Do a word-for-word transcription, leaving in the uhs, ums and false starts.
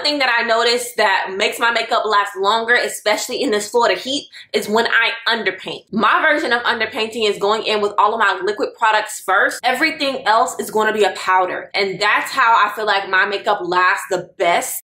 thing that I noticed that makes my makeup last longer, especially in this Florida heat, is when I underpaint. My version of underpainting is going in with all of my liquid products first. Everything else is going to be a powder. And that's how I feel like my makeup lasts the best.